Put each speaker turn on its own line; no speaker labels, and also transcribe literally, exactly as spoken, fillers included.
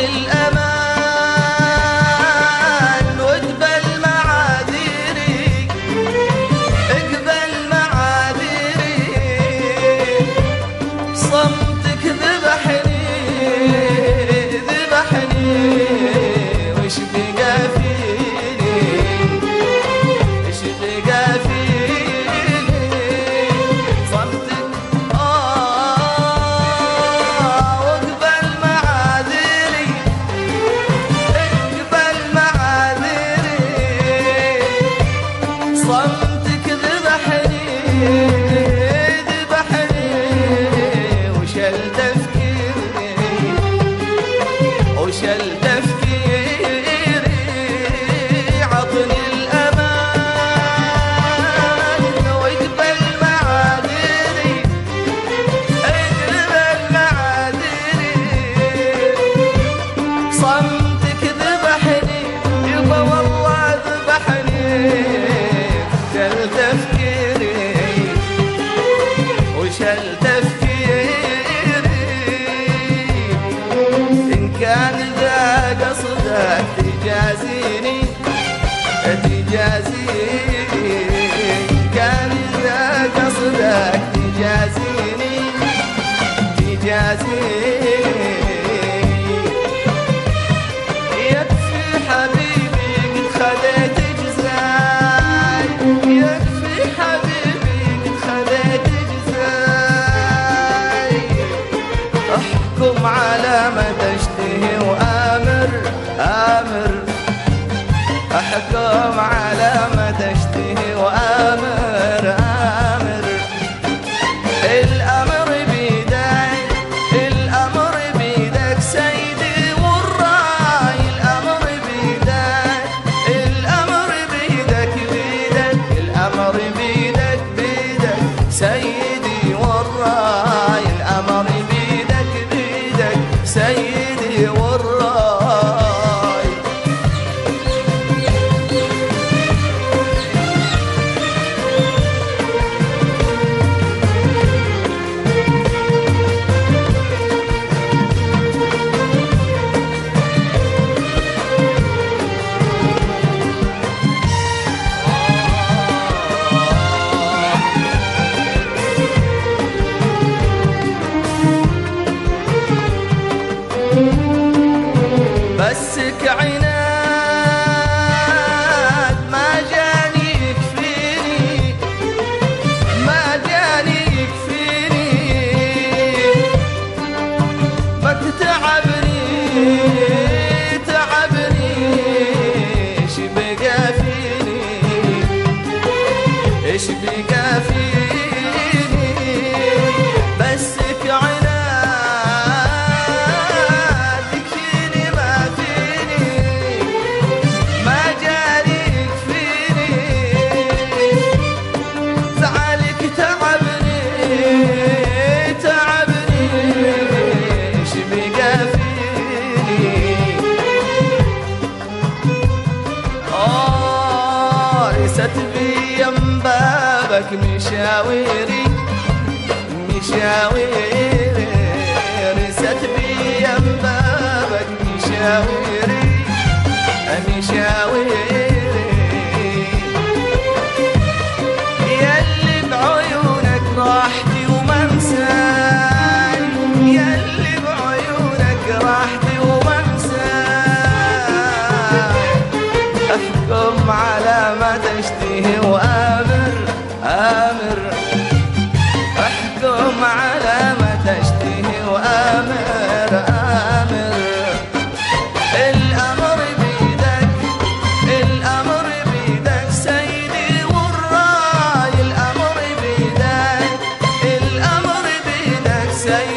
الأمان واقبل معاذيري، اقبل معاذيري، صمتك ذبحني ذبحني وش بقى فيني وش بقى فيني صمتك آه واقبل معاذيري اقبل معاذيري صمتك ذبحني ذبحني وشل تفكيري وشل تفكيري عطني الأمان واقبل معاذيري اقبل معاذيري صمتك ذبحني يبا والله ذبحني وشل تفكيري وشل تفكيري إن كان ذا قصدك تجازيني تجازيني إن كان ذا قصدك تجازيني تجازيني يكفي حبيبي قد خذيت جزاي يكفي حبيبي قد خذيت جزاي احكم على ما تشتهي وآمر آمر احكم على ما تشتهي وآمر آمر الأمر بيدك الأمر بيدك سيدي والراي الأمر بيدك الأمر بيدك بيدك الأمر بيدك بيدك سيدي والراي الأمر بيدك بيدك سيدي والراي بسك عناد ما جاني يكفيني ما جاني يكفيني ما تتعبني تعبني ايش بقى فيني ايش بقى فيني بسك عناد بابك مشاويري مشاويري رست بيم بابك مشاويري مشاويري ياللي بعيونك راحتي ومنساي ياللي بعيونك راحتي ومنساي احكم على ما تشتهي وآمر آمر احكم على ما تشتهي وآمر آمر الأمر بيدك الأمر بيدك سيدي والراي الأمر بيدك الأمر بيدك سيدي